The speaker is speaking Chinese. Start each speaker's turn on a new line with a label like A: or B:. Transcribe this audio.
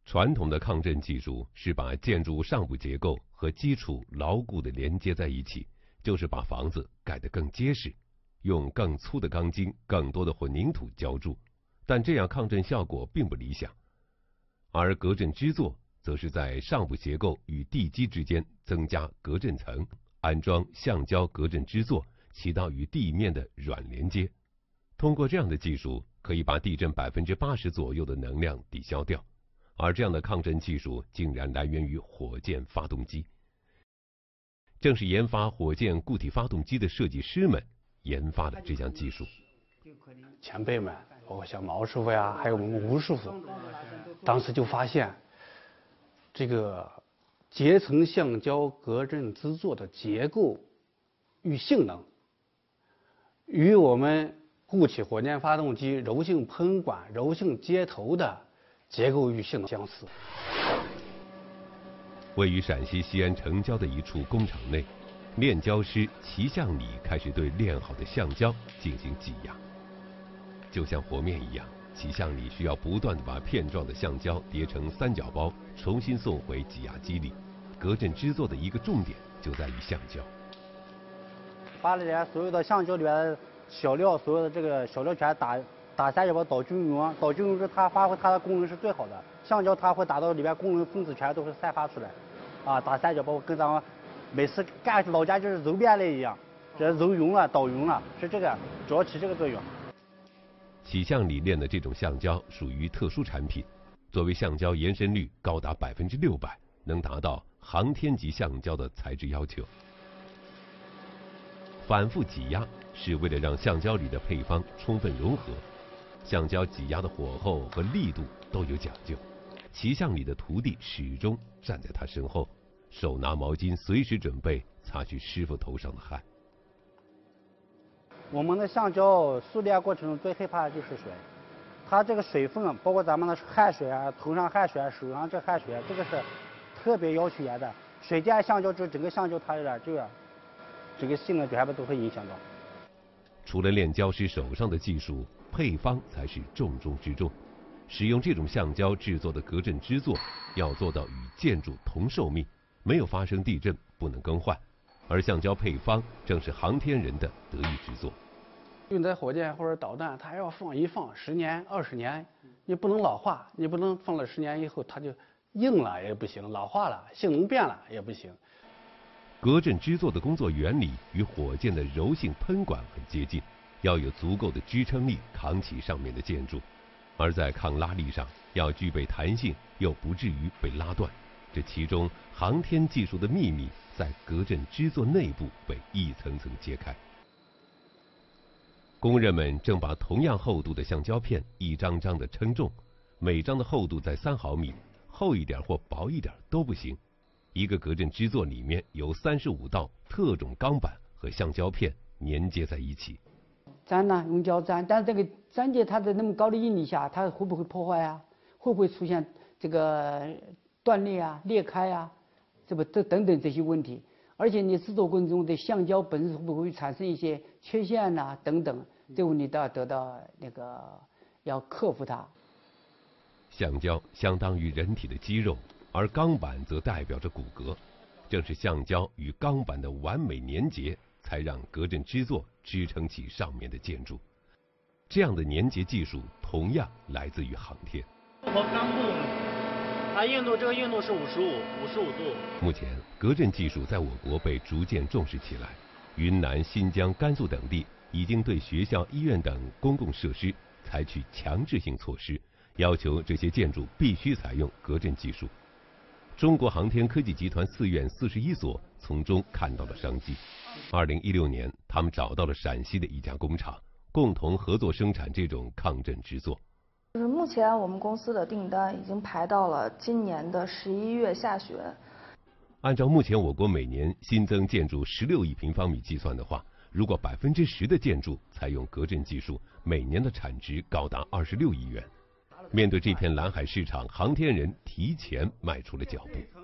A: 传统的抗震技术是把建筑上部结构和基础牢固地连接在一起，就是把房子盖得更结实，用更粗的钢筋、更多的混凝土浇筑，但这样抗震效果并不理想。而隔震支座则是在上部结构与地基之间增加隔震层，安装橡胶隔震支座，起到与地面的软连接。通过这样的技术，可以把地震80%左右的能量抵消掉。而这样的抗震技术竟然来源于火箭发动机。正是研发火箭固体发动机的设计师们研发了这项技术。
B: 前辈们，包括像毛师傅呀，还有我们吴师傅，当时就发现，这个结层橡胶隔震支座的结构与性能，与我们固体火箭发动机柔性喷管、柔性接头的结构与性能相似。
A: 位于陕西西安城郊的一处工厂内，炼胶师齐向礼开始对炼好的橡胶进行挤压。就像和面一样，齐向礼需要不断地把片状的橡胶叠成三角包，重新送回挤压机里。隔震支座的一个重点就在于橡胶。
C: 把里边所有的橡胶里边的小料，所有的这个小料全打三角包捣均匀，捣均匀之后它发挥它的功能是最好的。橡胶它会达到里边功能分子全都是散发出来，打三角包跟咱们每次干老家就是揉面类一样，这揉匀了捣匀了，是这个主要起这个作用。
A: 齐向礼炼的这种橡胶属于特殊产品，作为橡胶延伸率高达600%，能达到航天级橡胶的材质要求。反复挤压是为了让橡胶里的配方充分融合，橡胶挤压的火候和力度都有讲究。齐向礼的徒弟始终站在他身后，手拿毛巾，随时准备擦去师傅头上的汗。
C: 我们的橡胶塑炼过程中最害怕的就是水，它这个水分，包括咱们的汗水啊，头上汗水啊，手上这汗水啊，这个是特别要求严的。水溅橡胶之后，整个橡胶它有点这个性能全部都会影响到。
A: 除了炼胶师手上的技术，配方才是重中之重。使用这种橡胶制作的隔震支座，要做到与建筑同寿命，没有发生地震不能更换。而橡胶配方正是航天人的得意之作。
B: 用在火箭或者导弹，它要放10年、20年，你不能老化，你不能放了10年以后它就硬了也不行，老化了，性能变了也不行。
A: 隔震支座的工作原理与火箭的柔性喷管很接近，要有足够的支撑力扛起上面的建筑，而在抗拉力上要具备弹性，又不至于被拉断。这其中航天技术的秘密在隔震支座内部被一层层揭开。工人们正把同样厚度的橡胶片一张张地称重，每张的厚度在3毫米，厚一点或薄一点都不行。一个隔震支座里面有35道特种钢板和橡胶片粘接在一起。
D: 粘呢用胶粘，但是这个粘接它在那么高的应力下，它会不会破坏啊？会不会出现这个断裂啊、裂开啊？这等等这些问题。而且你制作过程中的橡胶本身会不会产生一些缺陷呐、等等，这个问题都要得到要克服它。
A: 橡胶相当于人体的肌肉，而钢板则代表着骨骼。正是橡胶与钢板的完美粘结，才让隔震支座支撑起上面的建筑。这样的粘结技术同样来自于航天。
E: 和钢木，它这个硬度是55度。
A: 目前，隔震技术在我国被逐渐重视起来。云南、新疆、甘肃等地已经对学校、医院等公共设施采取强制性措施，要求这些建筑必须采用隔震技术。中国航天科技集团4院41所从中看到了商机。2016年，他们找到了陕西的一家工厂，共同合作生产这种抗震支座。
F: 就是目前我们公司的订单已经排到了今年的11月下旬。
A: 按照目前我国每年新增建筑16亿平方米计算的话，如果10%的建筑采用隔震技术，每年的产值高达26亿元。面对这片蓝海市场，航天人提前迈出了脚步。